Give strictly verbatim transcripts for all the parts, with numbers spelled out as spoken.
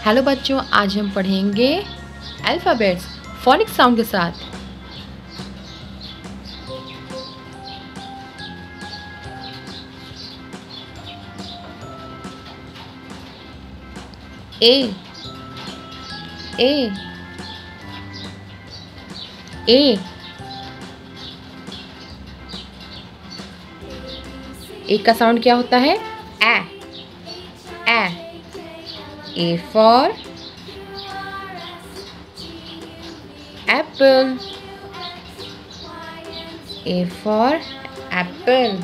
Hello बच्चों, आज हम पढ़ेंगे अल्फ़ाबेट्स फोनिक साउंड के साथ। ए ए ए ए का साउंड क्या होता है? A A A for apple. A for apple.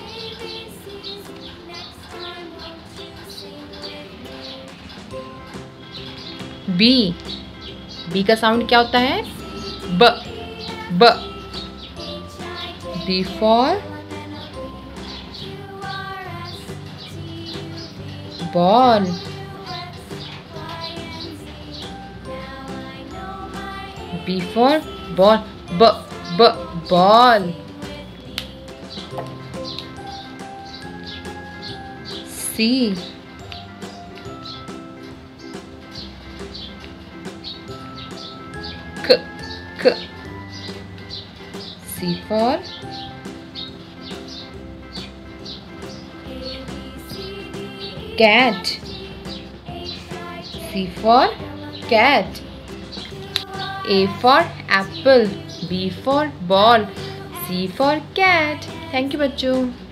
B B का साउंड क्या होता है? ब ब B for ball. B for ball. B b ball. C K K C for cat. C for cat. A for apple, B for ball, C for cat. Thank you बच्चों।